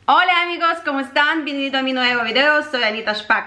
Hola amigos, ¿cómo están? Bienvenidos a mi nuevo video, soy Anita Shpak.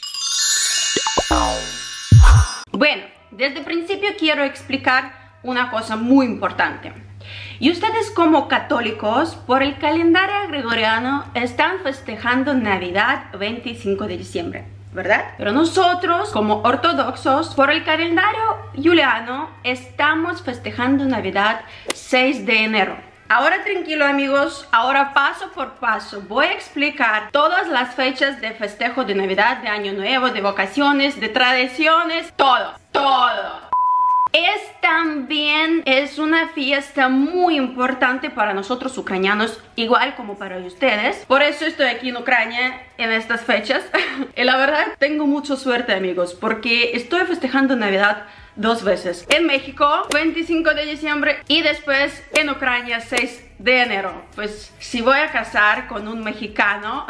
Bueno, desde el principio quiero explicar una cosa muy importante. Y ustedes como católicos, por el calendario gregoriano, están festejando Navidad 25 de diciembre, ¿verdad? Pero nosotros, como ortodoxos, por el calendario juliano, estamos festejando Navidad 6 de enero. Ahora tranquilo amigos, ahora paso por paso voy a explicar todas las fechas de festejo de Navidad, de Año Nuevo, de vacaciones, de tradiciones, todo. Es una fiesta muy importante para nosotros ucranianos, igual como para ustedes. Por eso estoy aquí en Ucrania en estas fechas. Y la verdad, tengo mucha suerte amigos, porque estoy festejando Navidad dos veces. En México, 25 de diciembre y después en Ucrania, 6 de enero. Pues si voy a casar con un mexicano...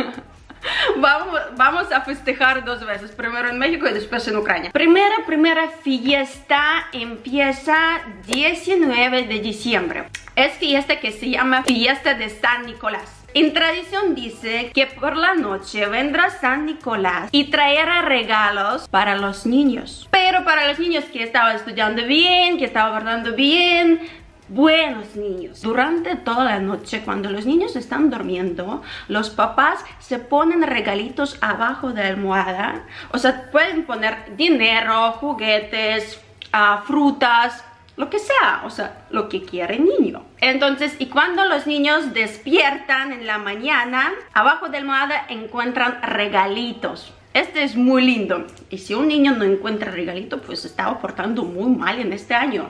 Vamos a festejar dos veces, primero en México y después en Ucrania. Primera fiesta empieza 19 de diciembre. Es fiesta que se llama fiesta de San Nicolás. En tradición dice que por la noche vendrá San Nicolás y traerá regalos para los niños. Pero para los niños que estaban estudiando bien, que estaban guardando bien, buenos niños. Durante toda la noche, cuando los niños están durmiendo, los papás se ponen regalitos abajo de la almohada. O sea, pueden poner dinero, juguetes, frutas, lo que sea, o sea, lo que quiere el niño. Entonces, y cuando los niños despiertan en la mañana, abajo de la almohada encuentran regalitos. Este es muy lindo. Y si un niño no encuentra regalito, pues se estaba portando muy mal en este año.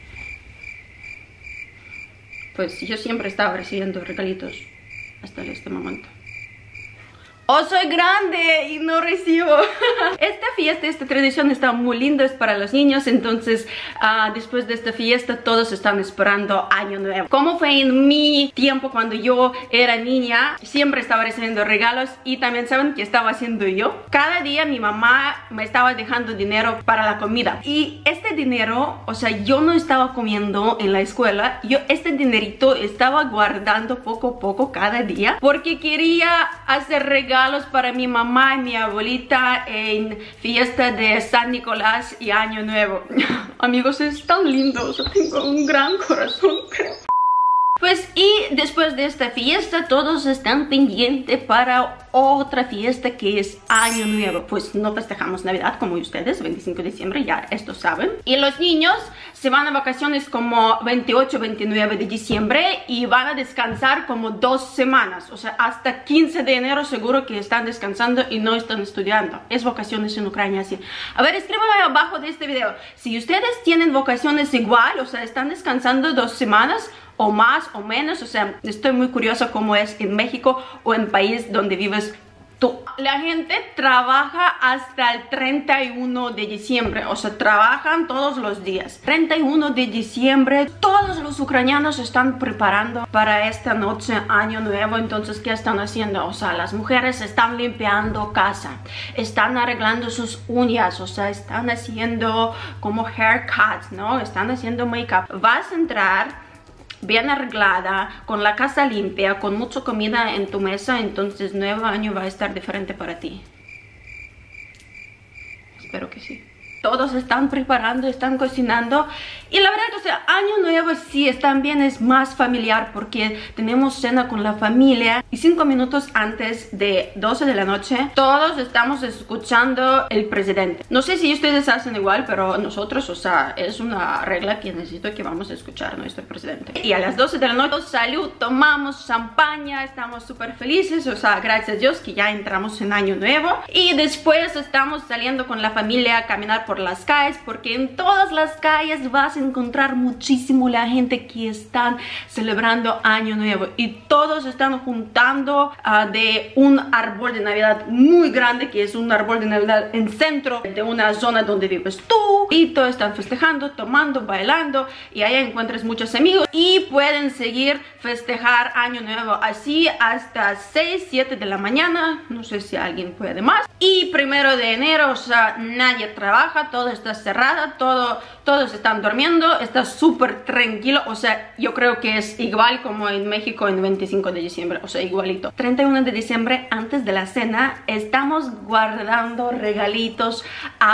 Pues yo siempre estaba recibiendo regalitos hasta este momento. ¡Oh, soy grande y no recibo! Esta fiesta, esta tradición está muy linda, es para los niños. Entonces, después de esta fiesta, todos están esperando Año Nuevo. Como fue en mi tiempo cuando yo era niña, siempre estaba recibiendo regalos. Y también saben qué estaba haciendo yo. Cada día mi mamá me estaba dejando dinero para la comida. Y este dinero, o sea, yo no estaba comiendo en la escuela. Yo este dinerito estaba guardando poco a poco cada día, porque quería hacer regalos para mi mamá y mi abuelita en fiesta de San Nicolás y Año Nuevo. Amigos, es tan lindo, o sea, tengo un gran corazón, creo. Pues y después de esta fiesta todos están pendientes para otra fiesta que es Año Nuevo. Pues no festejamos Navidad como ustedes, 25 de diciembre, ya esto saben. Y los niños se van a vacaciones como 28, 29 de diciembre y van a descansar como 2 semanas. O sea, hasta 15 de enero seguro que están descansando y no están estudiando. Es vacaciones en Ucrania así. A ver, escríbanme abajo de este video si ustedes tienen vacaciones igual, o sea, están descansando 2 semanas o más o menos. O sea, estoy muy curiosa cómo es en México o en país donde vives tú. La gente trabaja hasta el 31 de diciembre, o sea, trabajan todos los días. 31 de diciembre, todos los ucranianos están preparando para esta noche Año Nuevo. Entonces, ¿qué están haciendo? O sea, las mujeres están limpiando casa, están arreglando sus uñas, o sea, están haciendo como haircuts, ¿no? Están haciendo make-up. Vas a entrar bien arreglada, con la casa limpia, con mucha comida en tu mesa. Entonces nuevo año va a estar diferente para ti. Espero que sí. Todos están preparando, están cocinando. Y la verdad, o sea, Año Nuevo sí también es más familiar, porque tenemos cena con la familia. Y 5 minutos antes de 12 de la noche, todos estamos escuchando el presidente. No sé si ustedes hacen igual, pero nosotros, o sea, es una regla que necesito que vamos a escuchar a nuestro presidente. Y a las 12 de la noche, salud, tomamos champaña, estamos súper felices. O sea, gracias a Dios que ya entramos en Año Nuevo. Y después estamos saliendo con la familia a caminar por las calles, porque en todas las calles vas a encontrar muchísimo la gente que están celebrando Año Nuevo, y todos están juntando de un árbol de Navidad muy grande, que es un árbol de Navidad en centro de una zona donde vives tú, y todos están festejando, tomando, bailando, y ahí encuentras muchos amigos y pueden seguir festejar Año Nuevo así hasta 6, 7 de la mañana. No sé si alguien puede más. Y 1 de enero, o sea, nadie trabaja, trabaja, todo está cerrado, todos están durmiendo, está súper tranquilo. O sea, yo creo que es igual como en México en 25 de diciembre, o sea, igualito. 31 de diciembre, antes de la cena, estamos guardando regalitos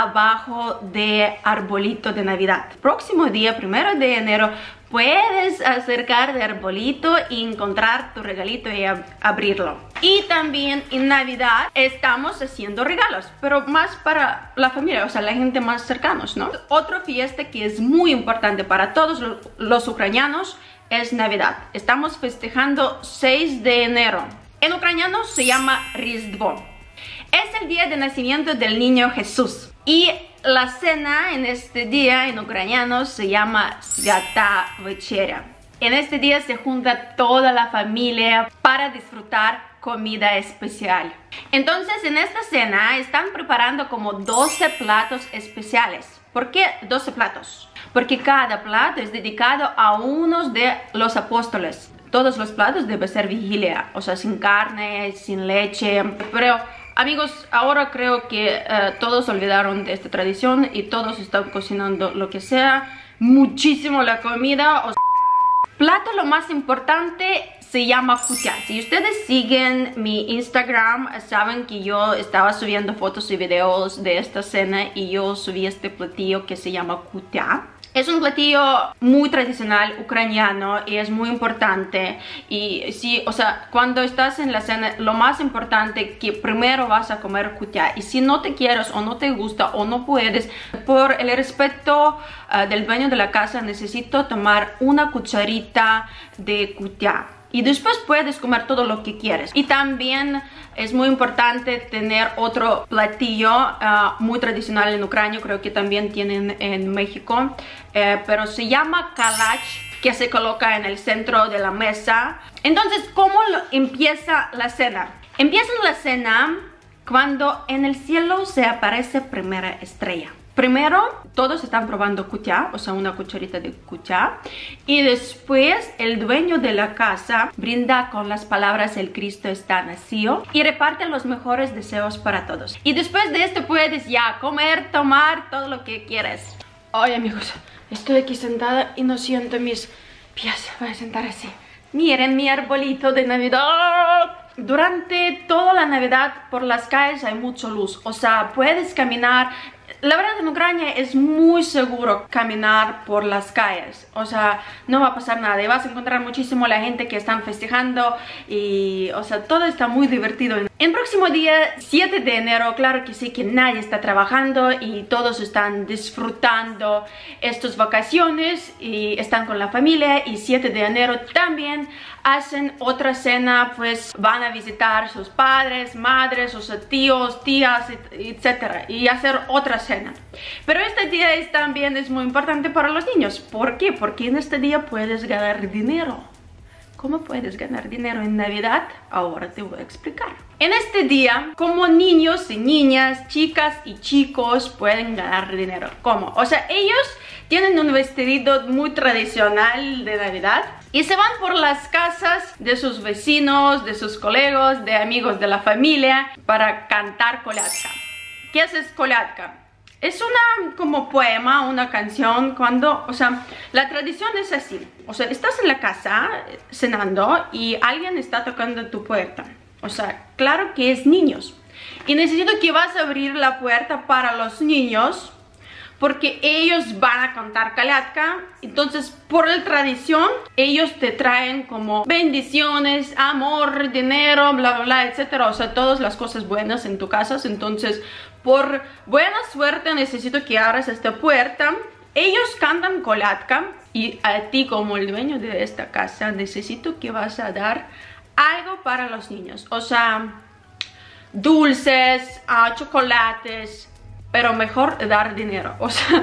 abajo de arbolito de Navidad. Próximo día, 1 de enero, puedes acercar de arbolito y encontrar tu regalito y abrirlo. Y también en Navidad estamos haciendo regalos, pero más para la familia, o sea, la gente más cercanos, ¿no? Otra fiesta que es muy importante para todos los ucranianos es Navidad. Estamos festejando 6 de enero. En ucraniano se llama Різдво. Es el día de nacimiento del niño Jesús. Y la cena en este día en ucraniano se llama Свята Вечеря. En este día se junta toda la familia para disfrutar comida especial. Entonces en esta cena están preparando como 12 platos especiales. ¿Por qué 12 platos? Porque cada plato es dedicado a uno de los apóstoles. Todos los platos deben ser vigilia, o sea, sin carne, sin leche. Pero amigos, ahora creo que todos olvidaron de esta tradición y todos están cocinando lo que sea, muchísimo la comida. Plato lo más importante se llama kutya. Si ustedes siguen mi Instagram, saben que yo estaba subiendo fotos y videos de esta cena y yo subí este platillo que se llama kutya. Es un platillo muy tradicional ucraniano y es muy importante. Y sí, o sea, cuando estás en la cena, lo más importante que primero vas a comer kutya. Y si no te quieres o no te gusta o no puedes, por el respeto del dueño de la casa, necesito tomar una cucharita de kutya. Y después puedes comer todo lo que quieres. Y también es muy importante tener otro platillo muy tradicional en Ucrania. Creo que también tienen en México. Pero se llama kalach, que se coloca en el centro de la mesa. Entonces, ¿cómo empieza la cena? Empieza la cena cuando en el cielo se aparece primera estrella. Primero, todos están probando kutya, o sea, una cucharita de kutya. Y después, el dueño de la casa brinda con las palabras "el Cristo está nacido" y reparte los mejores deseos para todos. Y después de esto puedes ya comer, tomar, todo lo que quieres. Ay, amigos, estoy aquí sentada y no siento mis pies. Voy a sentar así. Miren mi arbolito de Navidad. Durante toda la Navidad por las calles hay mucha luz, o sea, puedes caminar. La verdad, en Ucrania es muy seguro caminar por las calles, o sea, no va a pasar nada y vas a encontrar muchísimo la gente que están festejando y, o sea, todo está muy divertido. El próximo día, 7 de enero, claro que sí que nadie está trabajando y todos están disfrutando estas vacaciones y están con la familia. Y 7 de enero también hacen otra cena, pues van a visitar sus padres, madres, sus tíos, tías, etc. y hacer otra cena. Pero este día también es muy importante para los niños. ¿Por qué? Porque en este día puedes ganar dinero. ¿Cómo puedes ganar dinero en Navidad? Ahora te voy a explicar. En este día, como niños y niñas, chicas y chicos pueden ganar dinero. ¿Cómo? O sea, ellos tienen un vestido muy tradicional de Navidad y se van por las casas de sus vecinos, de sus colegas, de amigos de la familia para cantar kolядka. ¿Qué es kolядka? Es una como poema, una canción cuando, o sea, la tradición es así. O sea, estás en la casa cenando y alguien está tocando tu puerta. O sea, claro que es niños. Y necesito que vas a abrir la puerta para los niños porque ellos van a cantar kolядka. Entonces, por la tradición, ellos te traen como bendiciones, amor, dinero, bla, bla, bla, etc. O sea, todas las cosas buenas en tu casa. Entonces, por buena suerte, necesito que abras esta puerta. Ellos cantan kolядka y a ti, como el dueño de esta casa, necesito que vas a dar algo para los niños. O sea, dulces, chocolates, pero mejor dar dinero. O sea,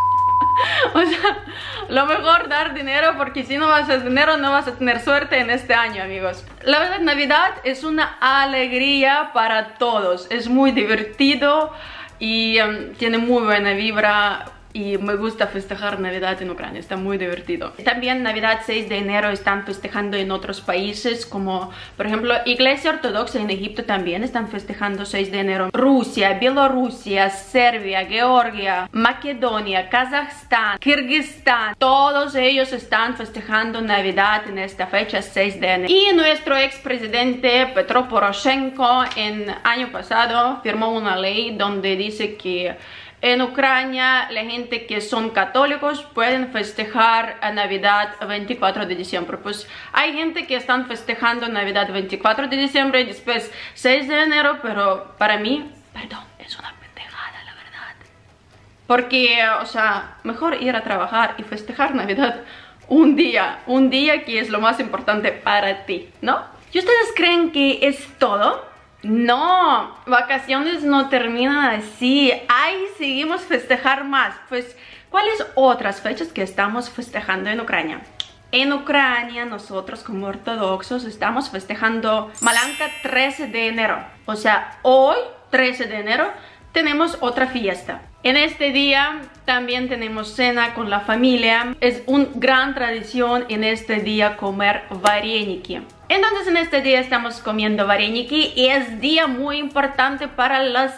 lo mejor dar dinero, porque si no vas a tener dinero no vas a tener suerte en este año, amigos. La verdad, Navidad es una alegría para todos. Es muy divertido y tiene muy buena vibra. y me gusta festejar Navidad en Ucrania, está muy divertido. También Navidad 6 de enero están festejando en otros países, como por ejemplo Iglesia Ortodoxa en Egipto también están festejando 6 de enero. Rusia, Bielorrusia, Serbia, Georgia, Macedonia, Kazajstán, Kirguistán, todos ellos están festejando Navidad en esta fecha 6 de enero. Y nuestro expresidente Petro Poroshenko en año pasado firmó una ley donde dice que en Ucrania la gente que son católicos pueden festejar a Navidad 24 de diciembre. Pues hay gente que están festejando Navidad 24 de diciembre y después 6 de enero, pero para mí, perdón, es una pendejada la verdad. Porque, o sea, mejor ir a trabajar y festejar Navidad un día que es lo más importante para ti, ¿no? ¿Y ustedes creen que es todo? No, vacaciones no terminan así, ahí seguimos festejar más. Pues, ¿cuáles otras fechas que estamos festejando en Ucrania? En Ucrania, nosotros como ortodoxos estamos festejando Malanka 13 de enero. O sea, hoy, 13 de enero, tenemos otra fiesta. En este día también tenemos cena con la familia. Es una gran tradición en este día comer vareniki. Entonces en este día estamos comiendo vareniki y es día muy importante para las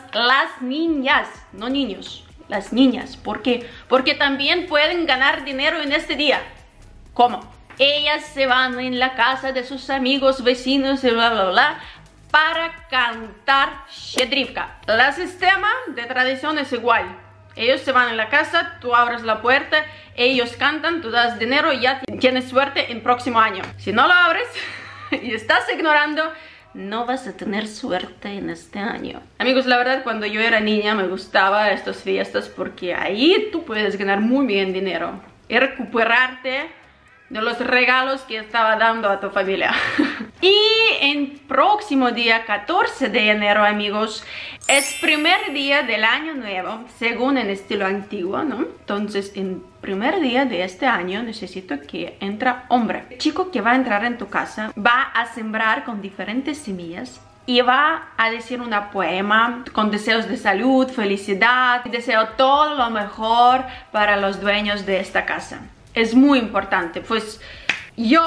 niñas, no niños, las niñas. ¿Por qué? Porque también pueden ganar dinero en este día. ¿Cómo? Ellas se van en la casa de sus amigos, vecinos y bla bla bla para cantar Shedrivka. El sistema de tradición es igual. Ellos se van en la casa, tú abres la puerta, ellos cantan, tú das dinero y ya tienes suerte en el próximo año. Si no lo abres y estás ignorando, no vas a tener suerte en este año. Amigos, la verdad, cuando yo era niña me gustaban estas fiestas porque ahí tú puedes ganar muy bien dinero y recuperarte de los regalos que estaba dando a tu familia. Y en próximo día 14 de enero, amigos, es primer día del año nuevo, según en estilo antiguo, ¿no? Entonces, en primer día de este año necesito que entre hombre. El chico que va a entrar en tu casa va a sembrar con diferentes semillas y va a decir un poema con deseos de salud, felicidad. Deseo todo lo mejor para los dueños de esta casa. Es muy importante. Pues yo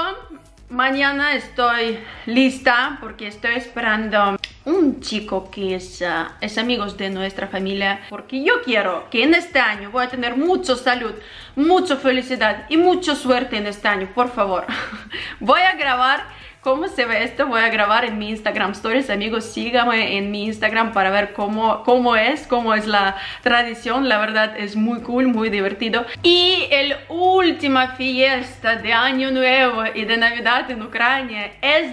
mañana estoy lista porque estoy esperando un chico que es amigos de nuestra familia, porque yo quiero que en este año voy a tener mucha salud, mucha felicidad y mucha suerte en este año, por favor. Voy a grabar cómo se ve esto, voy a grabar en mi Instagram Stories. Amigos, síganme en mi Instagram para ver cómo es la tradición. La verdad es muy cool, muy divertido. Y la última fiesta de Año Nuevo y de Navidad en Ucrania es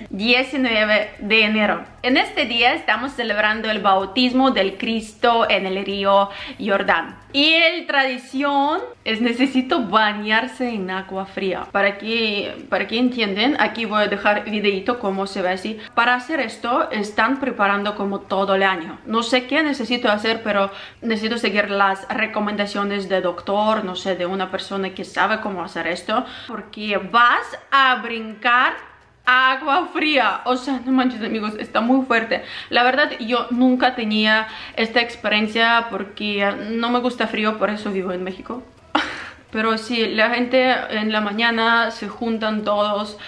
19 de enero. En este día estamos celebrando el bautismo del Cristo en el río Jordán. Y la tradición es necesito bañarse en agua fría. Para que entiendan, aquí voy a dejar videito cómo se ve así. Para hacer esto están preparando como todo el año. No sé qué necesito hacer, pero necesito seguir las recomendaciones de doctor, no sé, de una persona que sabe cómo hacer esto. Porque vas a brincar agua fría, o sea, no manches amigos, está muy fuerte. La verdad yo nunca tenía esta experiencia porque no me gusta frío, por eso vivo en México. Pero sí, la gente en la mañana se juntan todos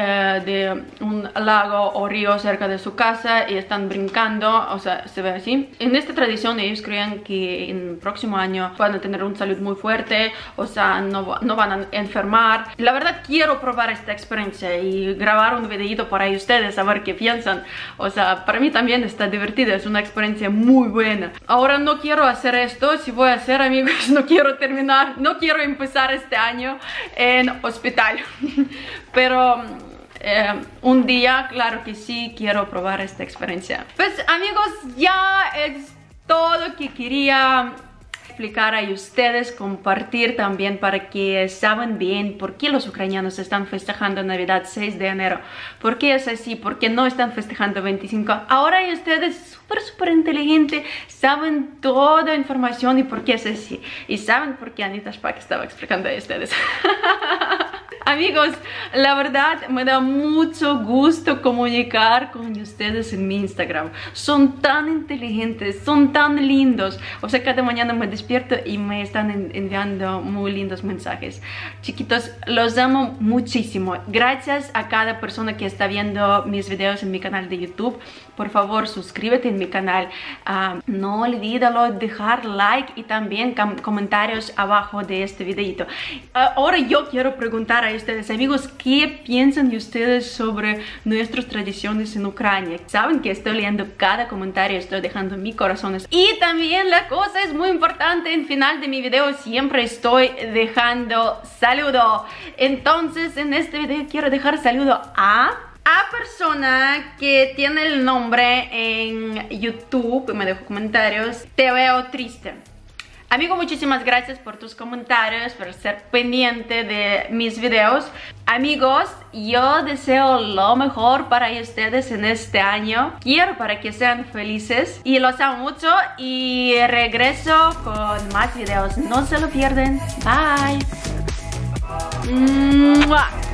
de un lago o río cerca de su casa y están brincando, o sea, se ve así. En esta tradición ellos creen que en el próximo año van a tener una salud muy fuerte, o sea, no van a enfermar. La verdad quiero probar esta experiencia y grabar un videito para ustedes a ver qué piensan. O sea, para mí también está divertido, es una experiencia muy buena. Ahora no quiero hacer esto, si voy a hacer amigos, no quiero terminar, no quiero empezar este año en hospital. Pero un día, claro que sí, quiero probar esta experiencia. Pues amigos, ya es todo lo que quería explicar a ustedes, compartir también para que saben bien por qué los ucranianos están festejando Navidad 6 de enero. ¿Por qué es así? ¿Por qué no están festejando 25? Ahora ustedes súper inteligentes, saben toda la información y por qué es así. Y saben por qué Anita Shpak estaba explicando a ustedes. Amigos, la verdad me da mucho gusto comunicar con ustedes en mi Instagram. Son tan inteligentes, son tan lindos. O sea, cada mañana me despierto y me están enviando muy lindos mensajes. Chiquitos, los amo muchísimo. Gracias a cada persona que está viendo mis videos en mi canal de YouTube. Por favor, suscríbete en mi canal. No olvídalo dejar like y también comentarios abajo de este videito. Ahora yo quiero preguntar a ustedes, amigos, ¿qué piensan ustedes sobre nuestras tradiciones en Ucrania? Saben que estoy leyendo cada comentario, estoy dejando mi corazón. Y también la cosa es muy importante, en final de mi video siempre estoy dejando saludo. Entonces en este video quiero dejar saludo a persona que tiene el nombre en YouTube, me dejó comentarios, te veo triste. Amigo, muchísimas gracias por tus comentarios, por ser pendiente de mis videos. Amigos, yo deseo lo mejor para ustedes en este año. Quiero para que sean felices y los amo mucho y regreso con más videos. No se lo pierden. Bye. ¡Mua!